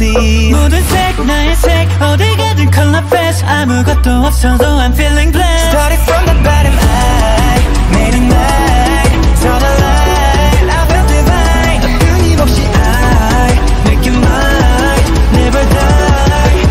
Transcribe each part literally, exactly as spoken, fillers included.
galaxy. 모든 색 나의 색 어디 가든 color flash 아무것도 없어도 I'm feeling blessed. Started from the bottom, I made it mine. Saw the light, I felt divine. 끊임없이 I make it mine, never die.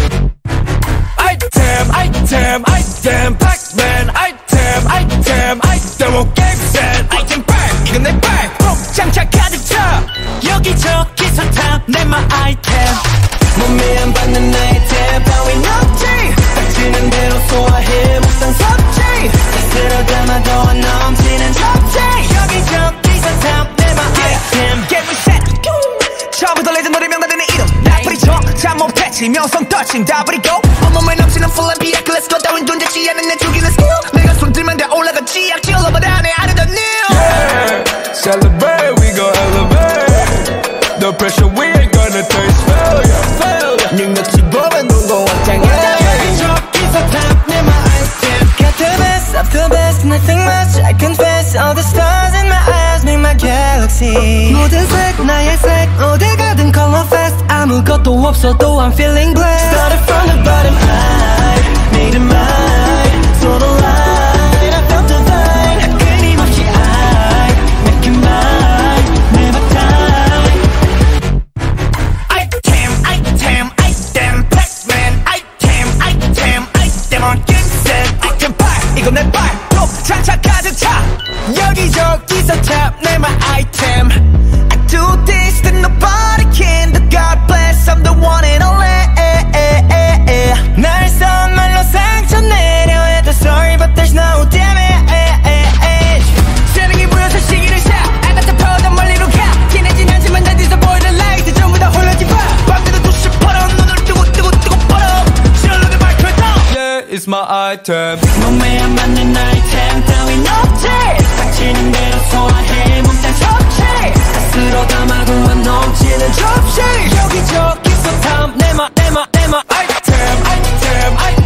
Item, item, item, Pac-Man. Item, item, item, 오 게임 셋. Item back, 이건 내 back. 꼭 장착 가득 차. 여기저기서 탑 내마 아이템. 몸에 안 받는 나의 템 따윈 없지. 닥치는 대로 소화해 묵상 섭지. 스스로 담아도 안 넘치는 접지. 여기저기서 탑 내마 아이템. Get me set. 처음부터 레전더리 명단되는 이름 나 뿌리쳐 잠못 패치 명성 touching 다 버리고 온몸에 넘치는 full and 비약 Let's go 따윈 존재치 않은 내 죽이는 skill 내가 손 들면 다 올라가지 악질러보다 내 아르던 new. Yeah, celebrate, we gon' elevate. The pressure, we ain't gonna taste failure, failure. 능력치 보면 눈고 확장해. 여기저기서 탑 내마 아이템. Got the best of the best, nothing much I confess. All the stars in my eyes make my galaxy. 모든 색 나의 색 어디 가든 color fast 아무것도 없어도 I'm feeling blessed. Started from the bottom, I made it mine. Saw the light, I felt divine. 끊임없이 I make it mine, never die. Item, item, item, Pac-Man. Item, item, item, 오 게임 셋. Item back, 이건 내 back. 꼭 장착 가득 차. 여기저기서 탑 내마 item. I do this that nobody can. The God bless, I'm the one and only. 날 선말로 상처 내려 해도 sorry but there's no damage. 세상이 보여서 시기를 샷 아가타 퍼더 멀리로 가. 티내진 않지만 단디서 보이는 라이트 전부 다 홀려지 봐. 밤새도 두시 벌어 눈을 뜨고 뜨고 뜨고 벌어. 실로게 밝혀져. Yeah, it's my item. 몸에 안 맞는 아이템 따윈 없지. 닥치는 대로 소화해 몸딴 접시. 스스로 담아도 안 넘치는 접시. 여기저기서 탑 내마 내마 내마 Item, item, item.